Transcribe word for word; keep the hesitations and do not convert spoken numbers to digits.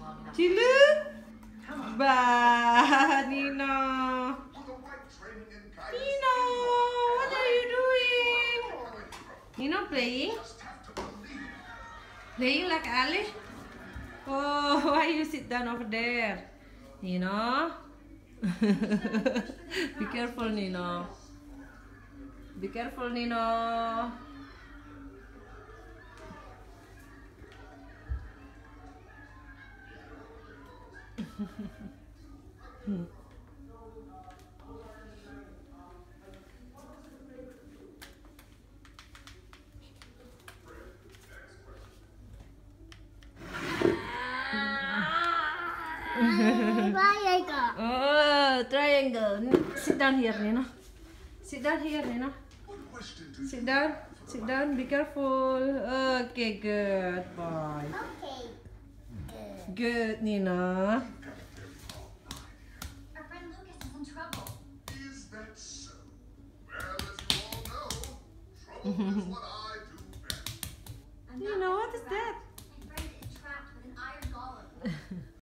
Chilu? Bah, Nino. Nino, what are you doing? Nino playing? Playing like Ali? Oh, why you sit down over there? Nino? Be careful, Nino. Be careful, Nino. Triangle. Oh, triangle. Sit down here, Nino. Sit down here, Nino. Sit down. Sit down. Be careful. Okay, good boy. Okay. Good. Good, Nino. Our friend Lucas is in trouble. Is that so? Well, as you all know, trouble is what I